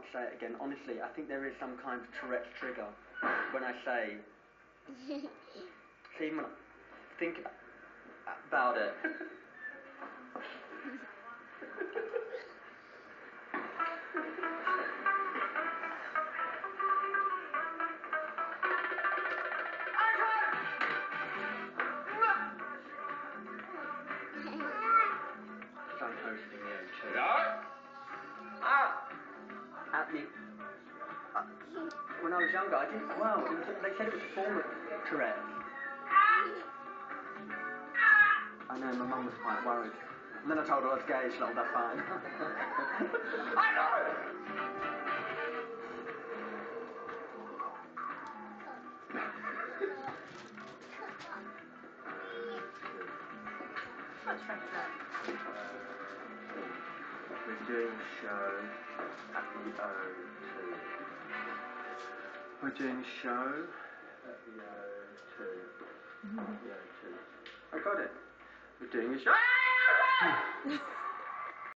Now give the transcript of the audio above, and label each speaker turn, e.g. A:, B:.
A: can't say it again. Honestly, I think there is some kind of Tourette's trigger when I say. See, when I think about it. I'm hosting the O2. At me. When I was younger, I didn't. Wow, they said it was a form of Tourette's. I know, my mum was quite worried. And then I told her I was gay, she's like, oh, that's fine. I know! We're doing a show at the O2. We're doing a show at the O2. The O2. I got it. We're doing a show.